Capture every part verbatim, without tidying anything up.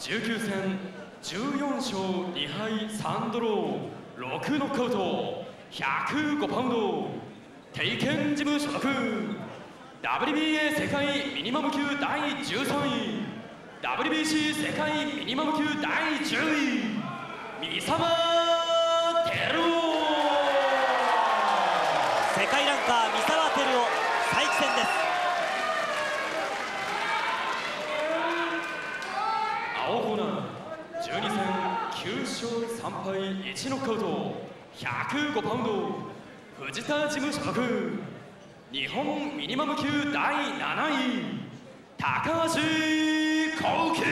じゅうきゅうせんじゅうよんしょうにはいさんドローろくノックアウトひゃくごパウンドテイケンジム所属 ダブリュービーエー 世界ミニマム級だいじゅうさんい ダブリュービーシー 世界ミニマム級だいじゅうい三沢輝夫。 世界ランカー三沢輝夫再起戦です。 青コーナーじゅうにせんきゅうしょうさんぱいいちノックアウトひゃくごパウンド藤田ジム所属日本ミニマム級だいなない高橋幸輝。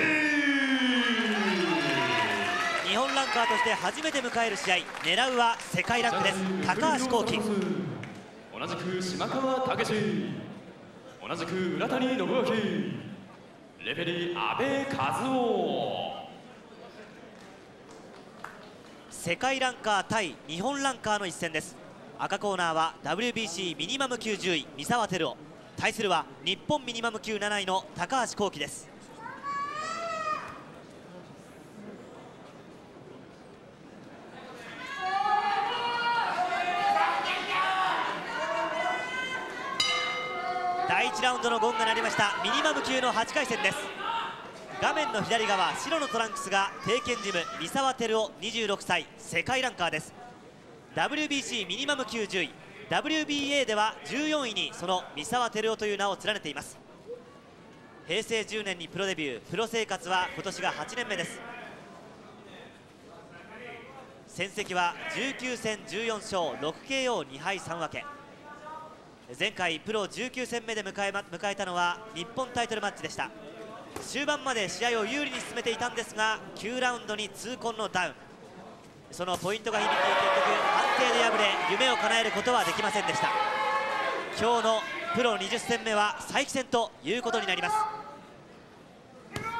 日本ランカーとして初めて迎える試合、狙うは世界ランクです。高橋幸輝。 同じく島川武史、同じく浦谷信明、レフェリー阿部和夫。 世界ランカー対日本ランカーの一戦です。赤コーナーは ダブリュービーシー ミニマム級じゅうい三沢輝夫、対するは日本ミニマム級なないの高橋幸輝です。だいいちラウンドのゴンが鳴りました。ミニマム級のはちかい戦です。画面の左側、白のトランクスが帝拳ジム三沢輝夫にじゅうろくさい、世界ランカーです。 ダブリュービーシー ミニマム級じゅうい、 ダブリュービーエー ではじゅうよんいにその三沢輝夫という名を連ねています。へいせいじゅうねんにプロデビュー、プロ生活は今年がはちねんめです。戦績はじゅうきゅうせんじゅうよんしょうろくケーオーにはいさん分け。前回プロじゅうきゅうせんめで迎え,、ま、迎えたのは日本タイトルマッチでした。終盤まで試合を有利に進めていたんですが、きゅうラウンドに痛恨のダウン、そのポイントが響き結局判定で敗れ夢を叶えることはできませんでした。今日のプロにじゅっせんめは再起戦ということになります。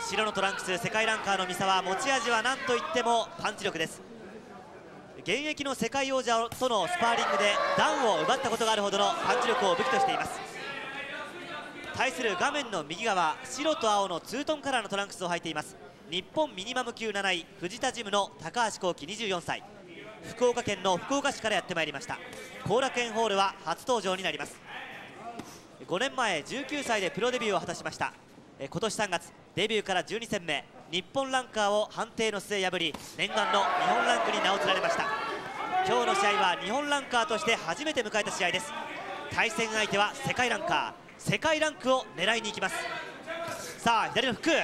白のトランクス世界ランカーの三沢、持ち味は何といってもパンチ力です。現役の世界王者とのスパーリングでダウンを奪ったことがあるほどのパンチ力を武器としています。対する画面の右側、白と青のツートンカラーのトランクスを履いています。日本ミニマム級なない藤田ジムの高橋幸輝にじゅうよんさい、福岡県の福岡市からやってまいりました。後楽園ホールは初登場になります。ごねんまえじゅうきゅうさいでプロデビューを果たしました。今年さんがつデビューからじゅうにせんめ、日本ランカーを判定の末破り念願の日本ランクに名を連ねました。今日の試合は日本ランカーとして初めて迎えた試合です。対戦相手は世界ランカー、世界ランクを狙いに行きます。さあ左のフック、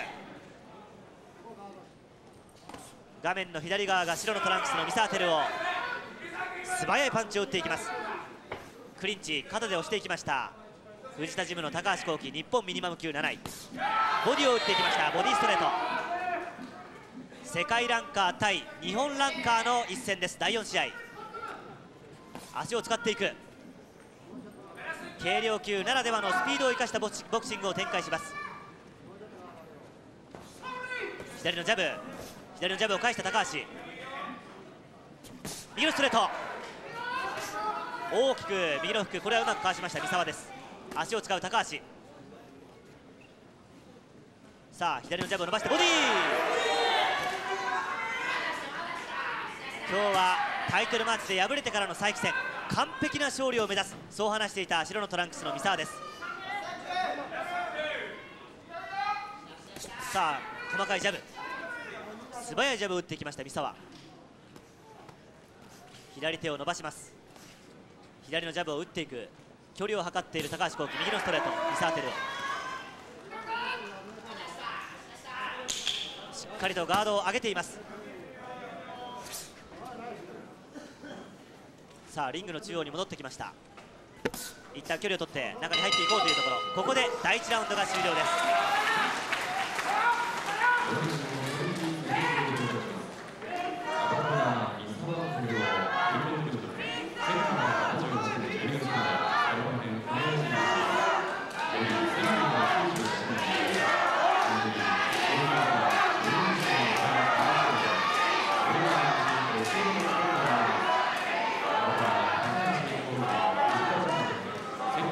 画面の左側が白のトランクスの三沢輝夫、素早いパンチを打っていきます。クリンチ肩で押していきました。藤田ジムの高橋幸輝、日本ミニマム級なない、ボディを打っていきました。ボディストレート。世界ランカー対日本ランカーの一戦です。だいよん試合、足を使っていく軽量級ならではのスピードを生かしたボクシングを展開します。左のジャブ、左のジャブを返した高橋、右のストレート、大きく右のフック、これはうまくかわしました三沢です。足を使う高橋、さあ左のジャブを伸ばしてボディー。今日はタイトルマッチで敗れてからの再起戦、完璧な勝利を目指す、そう話していた白のトランクスの三沢です。さあ細かいジャブ、素早いジャブを打っていきました三沢。左手を伸ばします。左のジャブを打っていく、距離を測っている高橋幸輝、右のストレート三沢輝夫、しっかりとガードを上げています。さあリングの中央に戻ってきました。一旦距離を取って中に入っていこうというところ、ここでだいいちラウンドが終了です。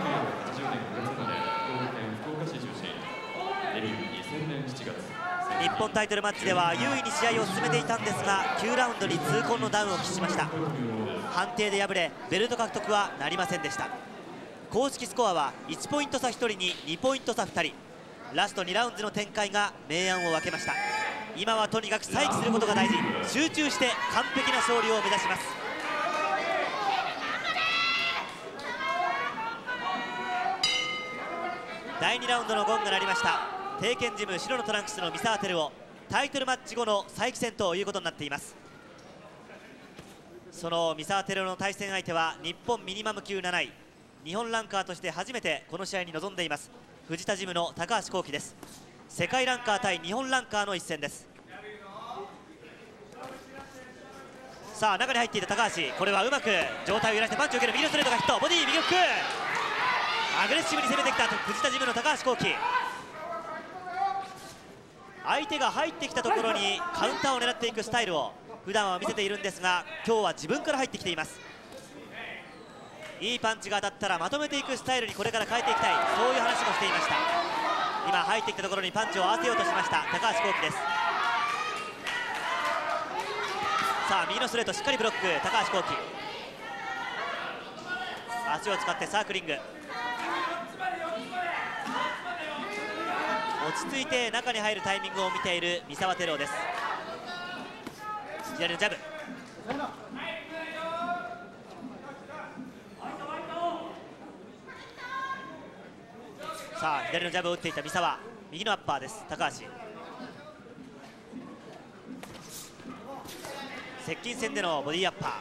日本タイトルマッチでは優位に試合を進めていたんですが、きゅうラウンドに痛恨のダウンを喫しました。判定で敗れベルト獲得はなりませんでした。公式スコアはいちポイント差ひとりににポイント差ふたり、ラストにラウンドの展開が明暗を分けました。今はとにかく再起することが大事、集中して完璧な勝利を目指します。だいにラウンドのゴンが鳴りました。帝拳ジム白のトランクスの三沢輝夫、タイトルマッチ後の再起戦ということになっています。その三沢輝夫の対戦相手は日本ミニマム級なない、日本ランカーとして初めてこの試合に臨んでいます藤田ジムの高橋幸輝です。世界ランカー対日本ランカーの一戦です。さあ中に入っていた高橋、これはうまく上体を揺らしてパンチを受ける右のストレートがヒット、ボディ右フック、アグレッシブに攻めてきた藤田ジムの高橋幸輝。相手が入ってきたところにカウンターを狙っていくスタイルを普段は見せているんですが、今日は自分から入ってきています。いいパンチが当たったらまとめていくスタイルにこれから変えていきたい、そういう話もしていました。今入ってきたところにパンチを合わせようとしました高橋幸輝です。さあ右のストレートしっかりブロック、高橋幸輝足を使ってサークリング、落ち着いて中に入るタイミングを見ている三沢輝夫です。左のジャブ、さあ左のジャブを打っていた三沢、右のアッパーです高橋。接近戦でのボディアッパー、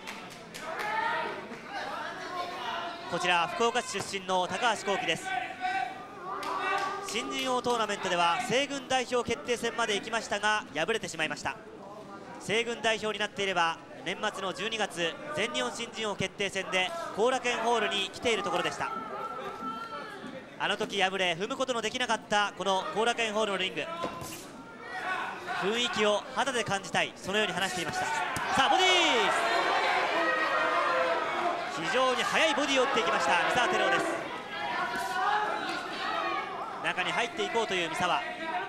こちら福岡市出身の高橋幸輝です。新人王トーナメントでは西軍代表決定戦まで行きましたが敗れてしまいました。西軍代表になっていれば年末のじゅうにがつ全日本新人王決定戦で後楽園ホールに来ているところでした。あの時敗れ踏むことのできなかったこの後楽園ホールのリング、雰囲気を肌で感じたい、そのように話していました。さあボディー、非常に速いボディを打っていきました三沢輝夫です。中に入っていこうという三沢、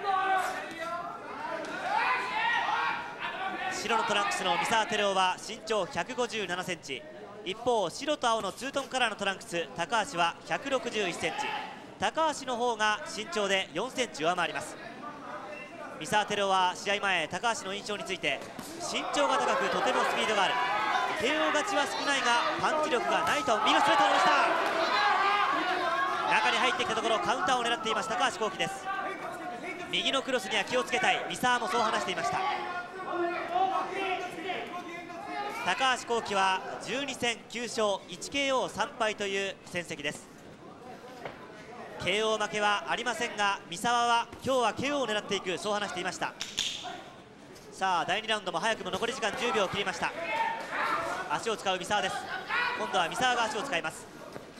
白のトランクスの三沢輝夫は身長ひゃくごじゅうななセンチ、一方白と青のツートンカラーのトランクス高橋はひゃくろくじゅういちセンチ、高橋の方が身長でよんセンチ上回ります。三沢輝夫は試合前高橋の印象について、身長が高くとてもスピードがある、ケーオー 勝ちは少ないがパンチ力がないと、右のストレートを押した、中に入ってきたところカウンターを狙っています高橋幸輝です。右のクロスには気をつけたい、三沢もそう話していました。高橋幸輝はじゅうに戦きゅう勝いちケーオーさん敗という戦績です。 ケーオー 負けはありませんが三沢は今日は ケーオー を狙っていく、そう話していました。さあだいにラウンドも早くも残り時間じゅうびょうを切りました。足を使う三沢です。今度は三沢が足を使います。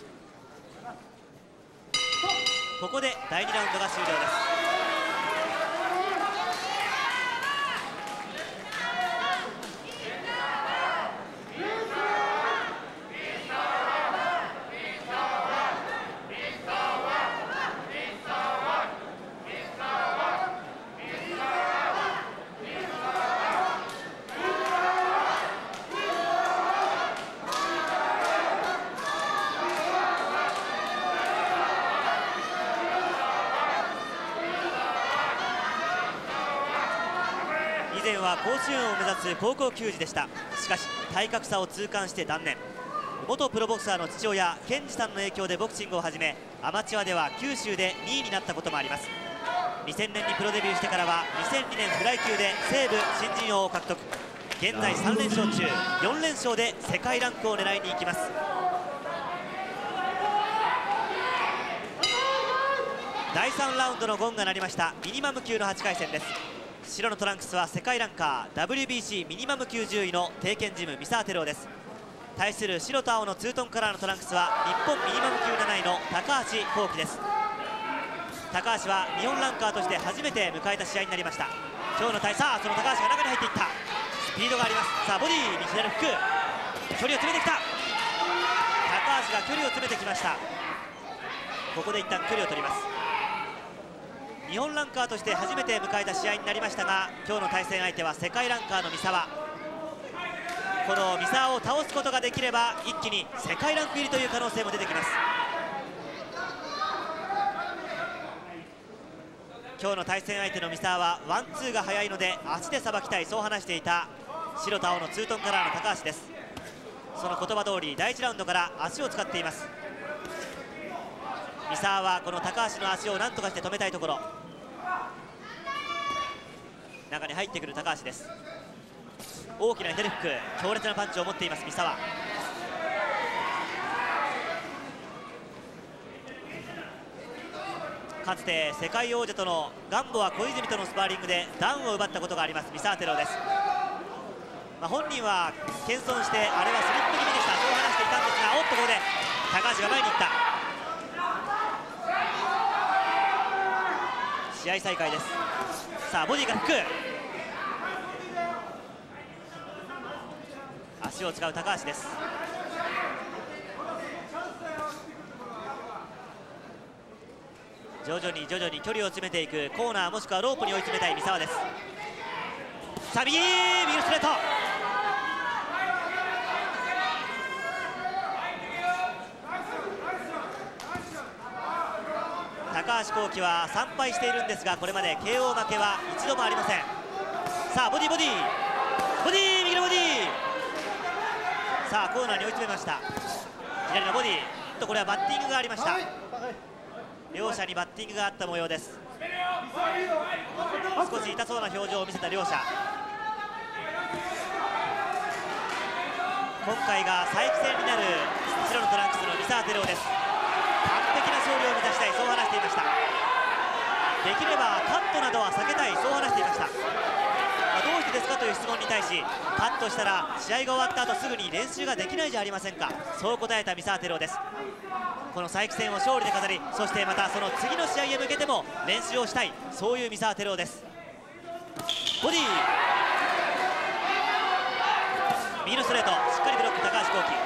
ここでだいにラウンドが終了です。以前は甲子園を目指す高校球児でした。しかし体格差を痛感して断念。元プロボクサーの父親健二さんの影響でボクシングを始め、アマチュアでは九州でにいになったこともあります。にせんねんにプロデビューしてからはにせんにねんフライ級で西武新人王を獲得。現在さん連勝中、よん連勝で世界ランクを狙いに行きます。だいさんラウンドのゴンが鳴りました。ミニマム級のはちかい戦です。白のトランクスは世界ランカー ダブリュービーシー ミニマム級じゅういの帝拳ジム三沢輝夫です。対する白と青のツートンカラーのトランクスは日本ミニマム級なないの高橋幸輝です。高橋は日本ランカーとして初めて迎えた試合になりました。今日の対さあその高橋が中に入っていった、スピードがあります。さあボディに左フック、距離を詰めてきた。高橋が距離を詰めてきました。ここで一旦距離を取ります。 日本ランカーとして初めて迎えた試合になりましたが、今日の対戦相手は世界ランカーの三沢。この三沢を倒すことができれば一気に世界ランク入りという可能性も出てきます。今日の対戦相手の三沢はワンツーが速いので足でさばきたい、そう話していた白と青のツートンカラーの高橋です。その言葉通りだいいちラウンドから足を使っています。三沢はこの高橋の足を何とかして止めたいところ。中に入ってくる高橋です。大きな左フック、強烈なパンチを持っています三沢。かつて世界王者とのガンボは小泉とのスパーリングでダウンを奪ったことがあります三沢テロです。まあ、本人は謙遜してあれはスリップ気味でした、そう話していたんですが、おっとここで高橋が前に行った。試合再開です。さあボディからフック、足を使う高橋です。徐々に徐々に距離を詰めていく、コーナーもしくはロープに追い詰めたい三沢です。さあ右右のストレート、高橋幸輝はさん敗しているんですが、これまで ケーオー 負けは一度もありません。さあボディボディボディ右のボディ、さあコーナーに追い詰めました。左のボディと、これはバッティングがありました。両者にバッティングがあった模様です。少し痛そうな表情を見せた両者。今回が再起戦になる白のトランクスの三沢テロです。完璧な勝利を目指したい、そう話していました。できればカットなどは避けたい、そう話していました。まあ、どうしてですかという質問に対し、カットしたら試合が終わった後すぐに練習ができないじゃありませんか、そう答えた三沢テロです。この再起戦を勝利で飾り、そしてまたその次の試合へ向けても練習をしたい、そういう三沢テロです。ボディ右のストレート、しっかりブロック高橋幸輝。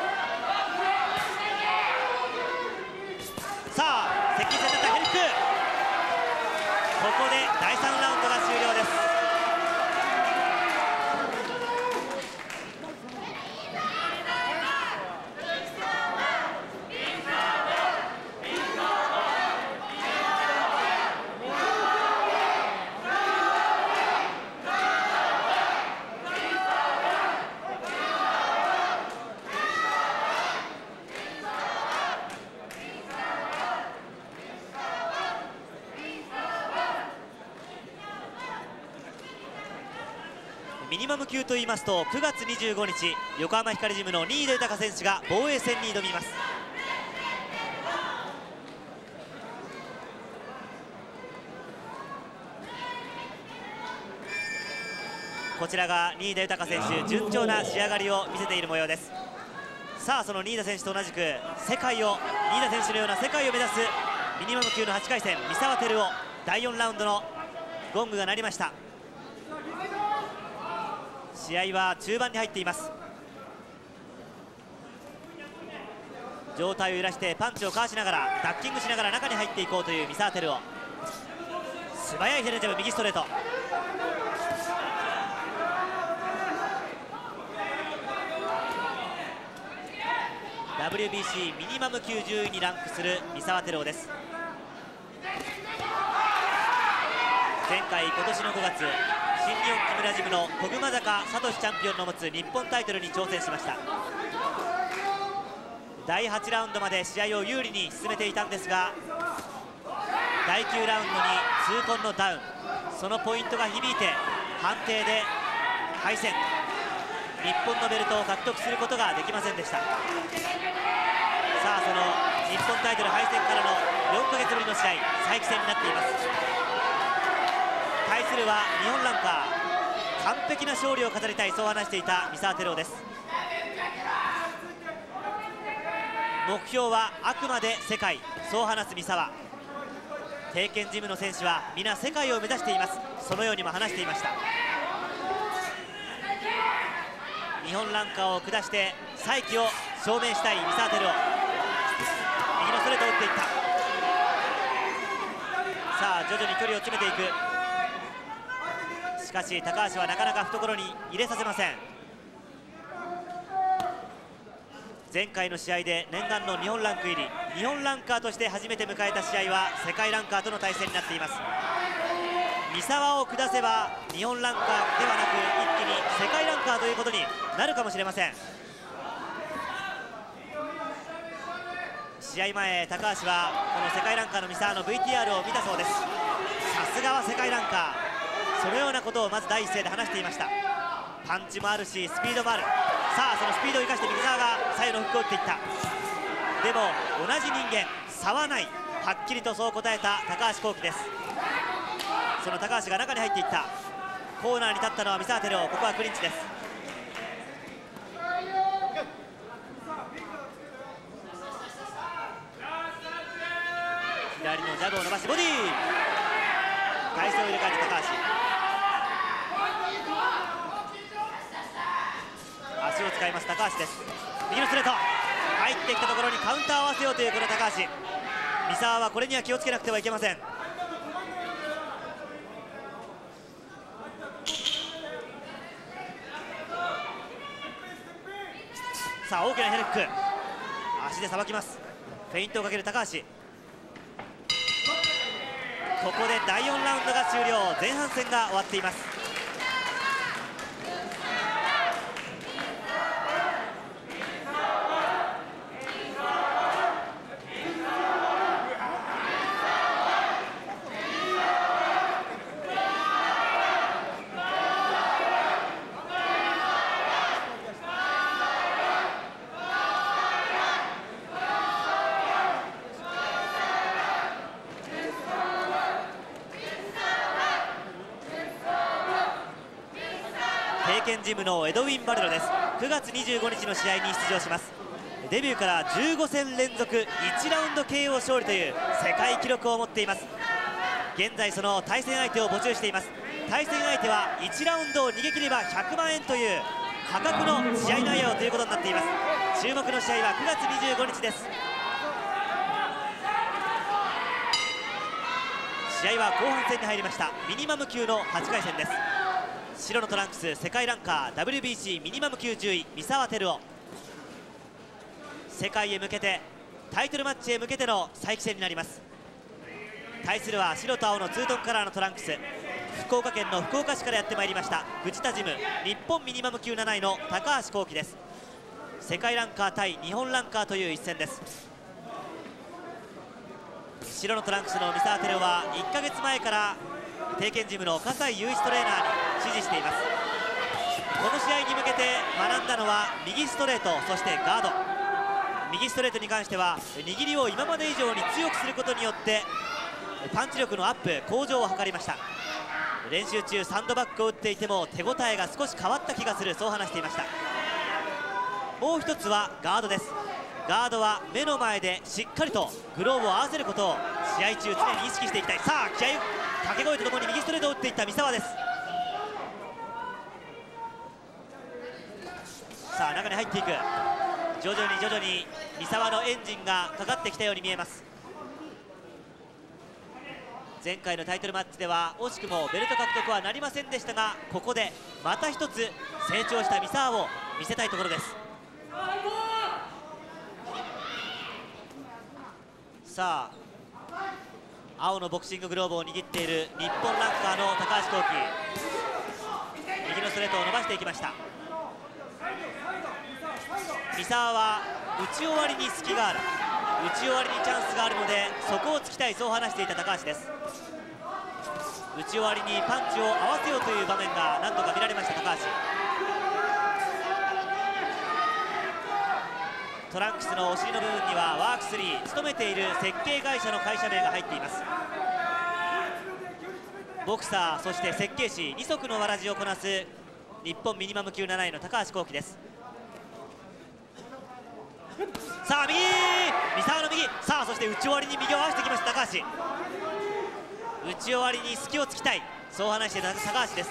さあ接近戦だったヘリック、ここでだいさんラウンドが終了です。ミニマム級といいますと、くがつにじゅうごにち横浜光ジムの新井豊選手が防衛戦に挑みます。こちらが新井豊選手、順調な仕上がりを見せている模様です。さあその新井選手と同じく世界を新井選手のような世界を目指すミニマム級のはちかい戦、三沢テルオだいよんラウンドのゴングが鳴りました。試合は中盤に入っています。上体を揺らしてパンチをかわしながらダッキングしながら中に入っていこうという三沢テルオ。素早いヘレジャブ、右ストレート。ダブリュービーシー ミニマム級じゅういにランクする三沢テルオです。前回今年のごがつ、新日本木村ジムの小熊坂聡チャンピオンの持つ日本タイトルに挑戦しました。だいはちラウンドまで試合を有利に進めていたんですが、だいきゅうラウンドに痛恨のダウン、そのポイントが響いて判定で敗戦、日本のベルトを獲得することができませんでした。さあその日本タイトル敗戦からのよんかげつぶりの試合、再起戦になっています。対するは日本ランカー、完璧な勝利を飾りたい、そう話していた三沢テルオです。目標はあくまで世界、そう話す三沢。帝拳ジムの選手は皆世界を目指しています、そのようにも話していました。日本ランカーを下して再起を証明したい三沢テルオ。右のストレートを打っていった。ささあ徐々に距離を詰めていく。しかし高橋はなかなか懐に入れさせません。前回の試合で念願の日本ランク入り、日本ランカーとして初めて迎えた試合は世界ランカーとの対戦になっています。三沢を下せば日本ランカーではなく一気に世界ランカーということになるかもしれません。試合前、高橋はこの世界ランカーの三沢の ブイティーアール を見たそうです。さすがは世界ランカー、そのようなことをまず第一声で話していました。パンチもあるしスピードもある。さあそのスピードを生かして右沢が左右のフックを打っていった。でも同じ人間、差はない、はっきりとそう答えた高橋幸輝です。その高橋が中に入っていった。コーナーに立ったのは三沢輝夫。ここはクリンチです。左のジャブを伸ばしてボディー、体勢を入れ替えて高橋、足を使います高橋です。右のストレート入ってきたところにカウンターを合わせようというこの高橋。三沢はこれには気をつけなくてはいけません。さあ大きなヘルック、足でさばきます。フェイントをかける高橋。ここでだいよんラウンドが終了。前半戦が終わっています。経験ジムのエドウィン・バレロです。くがつにじゅうごにちの試合に出場します。デビューからじゅうごせん連続いちラウンド ケーオー 勝利という世界記録を持っています。現在その対戦相手を募集しています。対戦相手はいちラウンドを逃げ切ればひゃくまんえんという破格の試合内容ということになっています。注目の試合はくがつにじゅうごにちです。試合は後半戦に入りました。ミニマム級のはちかい戦です。白のトランクス、世界ランカー ダブリュービーシー ミニマム級じゅうい三沢輝夫。世界へ向けてタイトルマッチへ向けての再起戦になります。対するは白と青のツートンカラーのトランクス、福岡県の福岡市からやってまいりました藤田ジム日本ミニマム級なないの高橋幸輝です。世界ランカー対日本ランカーという一戦です。白のトランクスの三沢輝夫はいっかげつまえから帝拳ジムの葛西雄一トレーナーに指示しています。この試合に向けて学んだのは右ストレート、そしてガード。右ストレートに関しては握りを今まで以上に強くすることによってパンチ力のアップ向上を図りました。練習中サンドバッグを打っていても手応えが少し変わった気がする、そう話していました。もう一つはガードです。ガードは目の前でしっかりとグローブを合わせることを試合中常に意識していきたい。さあ気合い掛け声とともに右ストレートを打っていった三沢です。さあ中に入っていく。徐々に徐々に三沢のエンジンがかかってきたように見えます。前回のタイトルマッチでは惜しくもベルト獲得はなりませんでしたが、ここでまた一つ成長した三沢を見せたいところです。さあ青のボクシンググローブを握っている日本ランカーの高橋幸輝、右のストレートを伸ばしていきました。三沢は打ち終わりに隙がある、打ち終わりにチャンスがあるのでそこを突きたい、そう話していた高橋です。打ち終わりにパンチを合わせようという場面が何度か見られました高橋。トランクスのお尻の部分にはワークスリー、勤めている設計会社の会社名が入っています。ボクサー、そして設計士二足のわらじをこなす日本ミニマム級なないの高橋幸輝です。さあ右、三沢の右、さあそして打ち終わりに右を合わせてきました高橋。打ち終わりに隙をつきたい、そう話していた高橋です。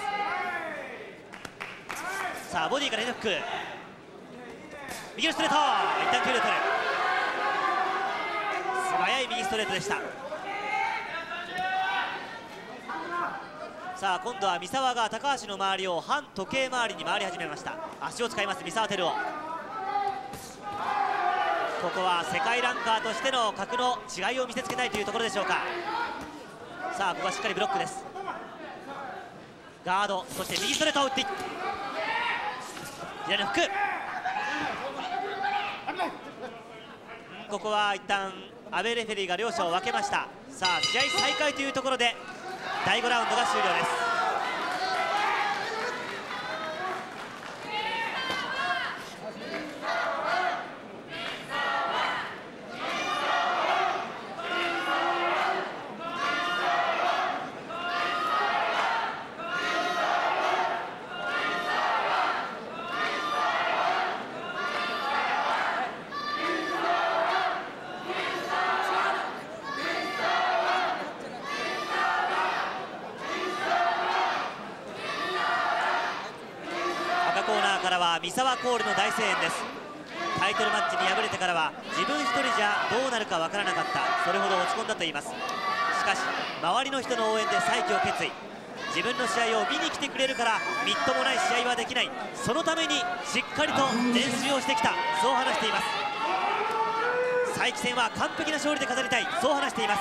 さあボディからヘッドフック、右のストレート、一旦距離を取る、素早い右ストレートでした。 さあ今度は三沢が高橋の周りを反時計回りに回り始めました。足を使います三沢輝夫。ここは世界ランカーとしての格の違いを見せつけたいというところでしょうか。さあここはしっかりブロックです。ガード、そして右ストレートを打っていく。左のフック。ここは一旦阿部レフェリーが両者を分けました。さあ試合再開というところでだいごラウンドが終了です。三沢コールの大声援です。タイトルマッチに敗れてからは自分一人じゃどうなるかわからなかった、それほど落ち込んだと言います。しかし周りの人の応援で再起を決意。自分の試合を見に来てくれるからみっともない試合はできない、そのためにしっかりと練習をしてきた、そう話しています。再起戦は完璧な勝利で飾りたい、そう話しています。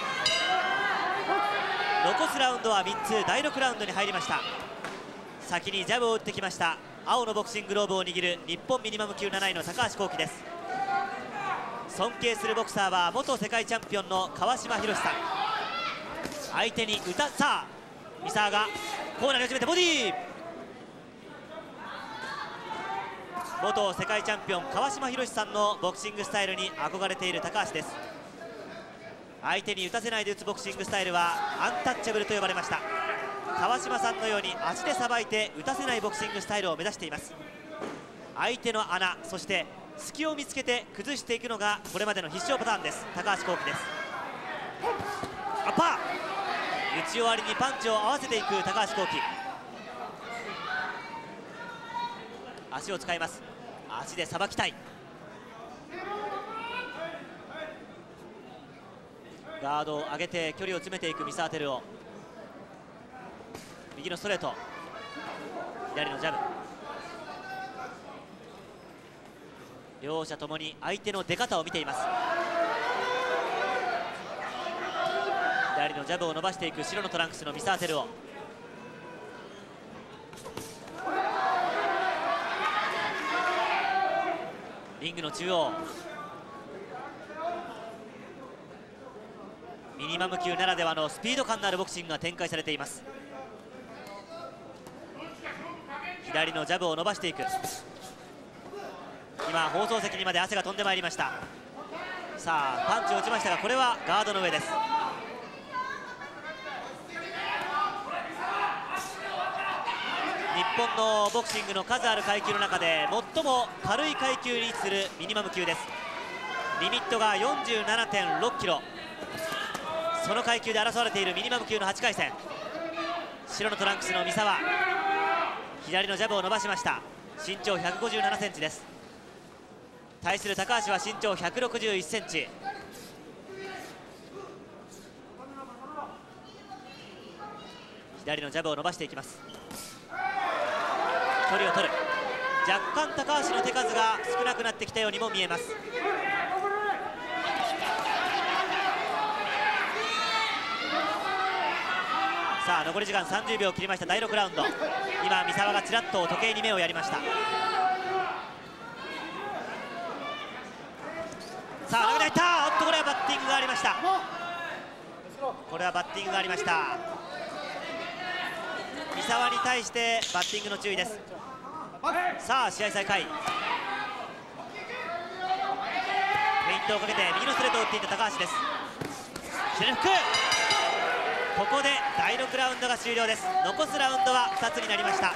残すラウンドはみっつ、だいろくラウンドに入りました。先にジャブを打ってきました青のボクシンググローブを握る日本ミニマム級なないの高橋幸輝です。尊敬するボクサーは元世界チャンピオンの川島博さん。相手に歌、さあ三沢がコーナーに始めてボディー。元世界チャンピオン川島博さんのボクシングスタイルに憧れている高橋です。相手に打たせないで打つボクシングスタイルはアンタッチャブルと呼ばれました。川島さんのように足でさばいて打たせないボクシングスタイルを目指しています。相手の穴、そして隙を見つけて崩していくのがこれまでの必勝パターンです。高橋幸輝です。アッパー、打ち終わりにパンチを合わせていく高橋幸輝。足を使います。足でさばきたい。ガードを上げて距離を詰めていく三沢輝夫。右のストレート、左のジャブ。両者ともに相手の出方を見ています。左のジャブを伸ばしていく白のトランクスの三沢輝夫。リングの中央、ミニマム級ならではのスピード感のあるボクシングが展開されています。左のジャブを伸ばしていく。今放送席にまで汗が飛んでまいりました。さあパンチを打ちましたが、これはガードの上です。日本のボクシングの数ある階級の中で最も軽い階級に位置するミニマム級です。リミットが よんじゅうななてんろっキロ、その階級で争われているミニマム級のはちかい戦。白のトランクスの三沢、左のジャブを伸ばしました。身長ひゃくごじゅうななセンチです。対する高橋は身長ひゃくろくじゅういちセンチ。左のジャブを伸ばしていきます。距離を取る。若干高橋の手数が少なくなってきたようにも見えます。さあ残り時間さんじゅうびょうを切りました。だいろくラウンド。今三沢がちらっと時計に目をやりました。さあ投げ入った。おっとこれはバッティングがありました。これはバッティングがありました。三沢に対してバッティングの注意です。さあ試合再開。フェイントをかけて右のストレートを打っていった高橋です。左フック。ここでだいろくラウンドが終了です。残すラウンドはふたつになりました。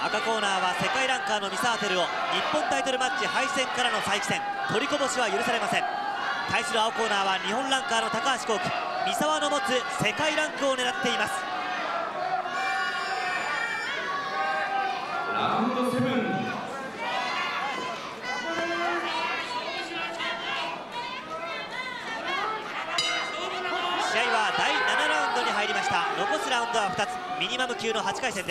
赤コーナーは世界ランカーの三沢輝夫、日本タイトルマッチ敗戦からの再起戦、取りこぼしは許されません。対する青コーナーは日本ランカーの高橋幸輝、三沢の持つ世界ランクを狙っています。 ラウンドセブン。 試合はだいななラウンドに入りました。残すラウンドはふたつ、ミニマム級のはちかい戦です。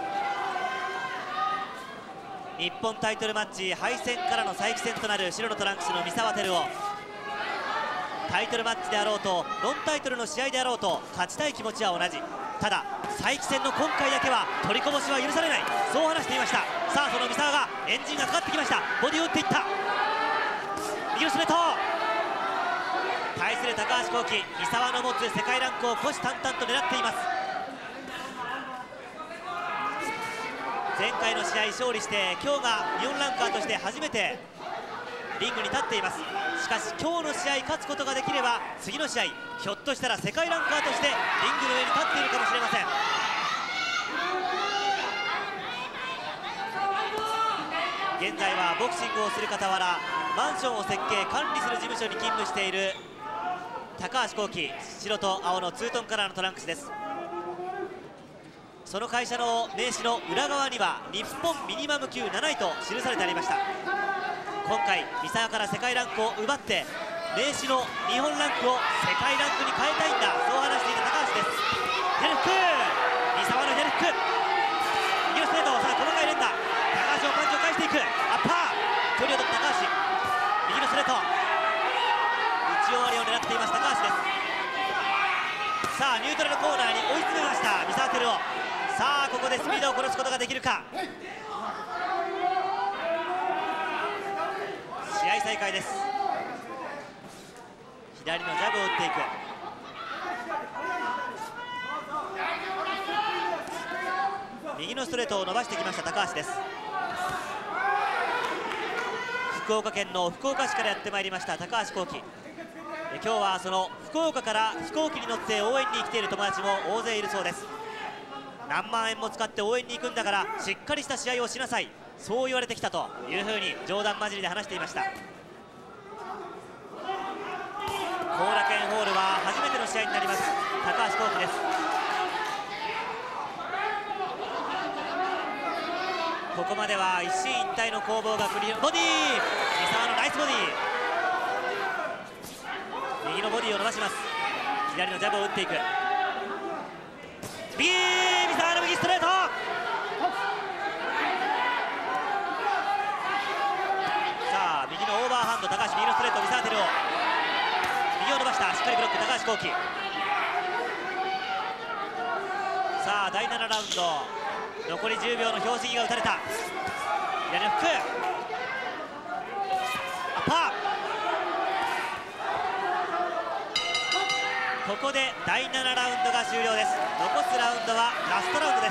日本タイトルマッチ敗戦からの再起戦となる白のトランクスの三沢輝夫、タイトルマッチであろうとノンタイトルの試合であろうと勝ちたい気持ちは同じ。ただ再起戦の今回だけは取りこぼしは許されない、そう話していました。さあその三沢がエンジンがかかってきました。ボディを打っていった、右のストレート。対する高橋幸輝、三沢の持つ世界ランクを虎視眈々と狙っています。前回の試合勝利して今日が日本ランカーとして初めてリングに立っています。しかし今日の試合勝つことができれば次の試合ひょっとしたら世界ランカーとしてリングの上に立っているかもしれません。現在はボクシングをする傍らマンションを設計管理する事務所に勤務している高橋幸輝、白と青のツートンカラーのトランクスです。その会社の名刺の裏側には日本ミニマム級なないと記されてありました。今回三沢から世界ランクを奪って名刺の日本ランクを世界ランクに変えたいんだ、そう話していた高橋です。左フック、三沢の左フック、右のストレート、さあ細かい連打、高橋をパンチを返していく、アッパー、距離を取った高橋、右のストレート、内終わりを狙っています高橋です。さあニュートラルコーナーに追い詰めました三沢輝夫。さあここでスピードを殺すことができるか。試合再開です。左のジャブを打っていく、右のストレートを伸ばしてきました高橋です。福岡県の福岡市からやってまいりました高橋幸輝。今日はその福岡から飛行機に乗って応援に来ている友達も大勢いるそうです。何万円も使って応援に行くんだからしっかりした試合をしなさい、そう言われてきたというふうに冗談交じりで話していました。後楽園ホールは初めての試合になります高橋幸輝です。ここまでは一進一退の攻防が繰り、ボディー、三沢のナイスボディー、右のボディを伸ばします。左のジャブを打っていく、右、三沢の右ストレート、さあ右のオーバーハンド高橋、右のストレート三沢輝夫、右を伸ばした、しっかりブロック高橋幸輝。さあだいななラウンド残りじゅうびょうの標識が打たれた、左のフック、アッパー、ここでだいななラウンドが終了です。残すラウンドはラストラウンドです。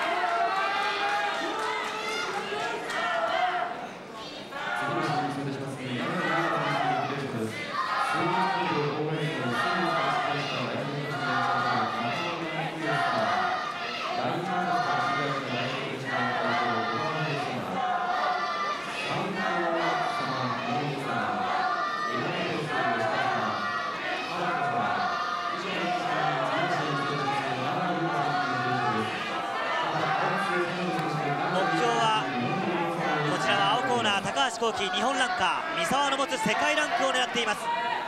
高橋幸輝、日本ランカー三沢の持つ世界ランクを狙っています。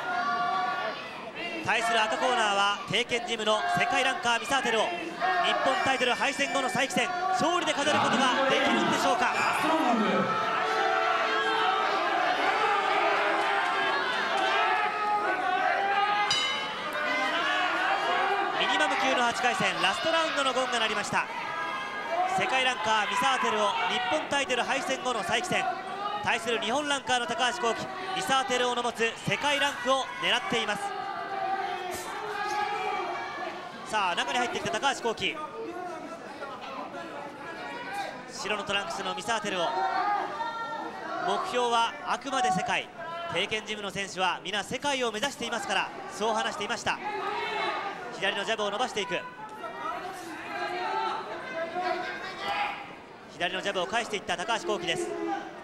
対する赤コーナーは帝拳ジムの世界ランカー三沢輝夫、日本タイトル敗戦後の再起戦、勝利で飾ることができるんでしょうか。ミニマム級のはちかい戦ラストラウンドのゴンが鳴りました。世界ランカー三沢輝夫、日本タイトル敗戦後の再起戦、対する日本ランカーの高橋幸輝、三沢輝夫の持つ世界ランクを狙っています。さあ中に入ってきた高橋幸輝、白のトランクスの三沢輝夫、目標はあくまで世界、帝拳ジムの選手は皆世界を目指していますから、そう話していました。左のジャブを伸ばしていく、 左のジャブを返していった高橋幸輝です。フ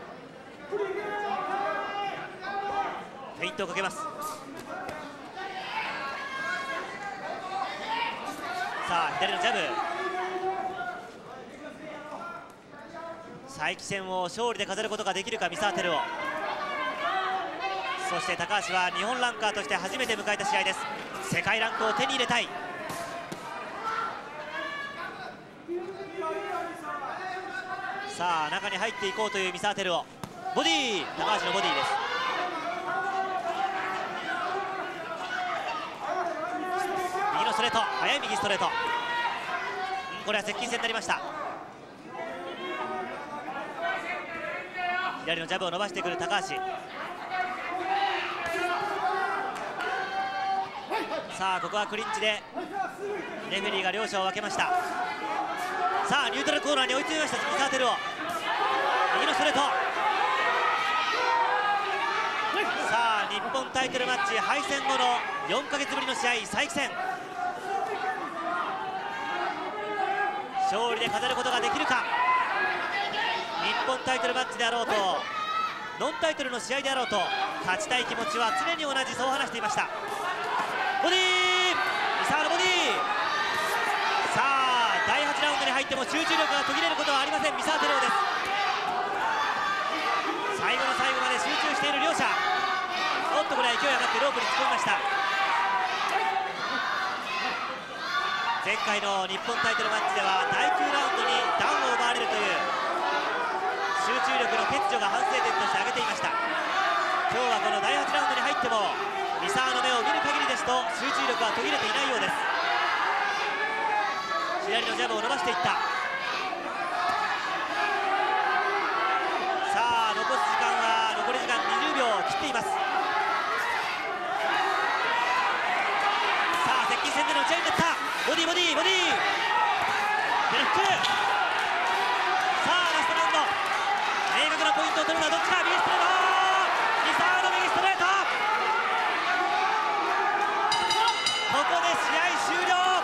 ェイントをかけます。さあ左のジャブ、再起戦を勝利で飾ることができるか三沢輝夫。そして高橋は日本ランカーとして初めて迎えた試合です。世界ランクを手に入れたい。さあ中に入っていこうという三沢輝夫。ボディー、高橋のボディーです。右のストレート、速い右ストレート、これは接近戦になりました。左のジャブを伸ばしてくる高橋。さあここはクリンチでレフェリーが両者を分けました。さあニュートラルコーナーに追い詰めました三沢輝夫。右のストレート。さあ日本タイトルマッチ敗戦後のよんかげつぶりの試合、再起戦。勝利で飾ることができるか。日本タイトルマッチであろうとノンタイトルの試合であろうと勝ちたい気持ちは常に同じ、そう話していました。ボディー、三沢のボディー。さあだいはちラウンドに入っても集中力が途切れることはありません三沢輝夫です。最後の最後まで集中している両者。おっとこれは勢い余ってロープに突っ込みました。前回の日本タイトルマッチではだいきゅうラウンドにダウンを奪われるという集中力の欠如が反省点として挙げていました。今日はこのだいはちラウンドに入っても三沢の目を見る限りですと集中力は途切れていないようです。左のジャブを伸ばしていった。さあ残す時間は残り時間にじゅうびょうを切っています。さあ接近戦での打ち合いになった。ボディボディボディでフック。さあラストラウンド、明確なポイントを取るのはどっちか。右ストレート、三沢の右ストレート。ここで試合終了。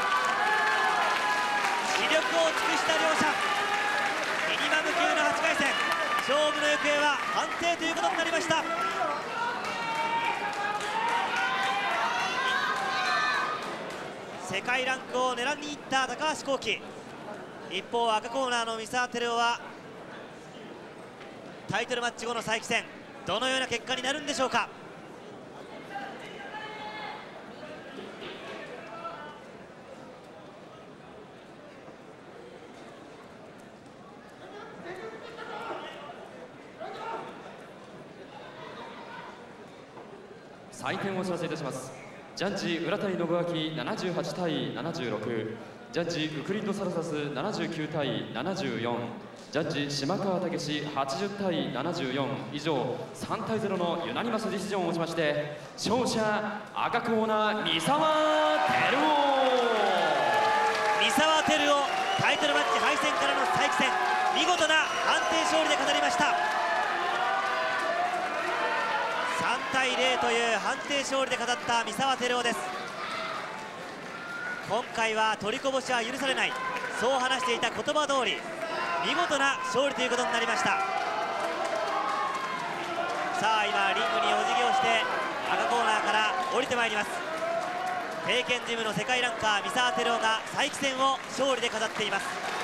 視力を尽くした両者、ミニマム級のはちかい戦、勝負の行方は判定ということになりました。世界ランクを狙いにいった高橋幸輝。一方赤コーナーの三沢輝夫はタイトルマッチ後の再起戦、どのような結果になるんでしょうか。 採点をお知らせいたします。ジャッジ浦谷信明ななじゅうはちたいななじゅうろく、ジャッジウクリッドサルサスななじゅうきゅうたいななじゅうよん、ジャッジ島川武史はちじゅうたいななじゅうよん、以上さんたいゼロのユナニマスディシジョンをもちまして勝者赤コーナー三沢輝夫。 三沢輝夫、タイトルマッチ敗戦からの再起戦、見事な判定勝利で飾りました。さんたいゼロという判定勝利で飾った三沢輝夫です。今回は取りこぼしは許されない、そう話していた言葉通り見事な勝利ということになりました。さあ今リングにお辞儀をして赤コーナーから降りてまいります。帝拳ジムの世界ランカー三沢輝夫が再起戦を勝利で飾っています。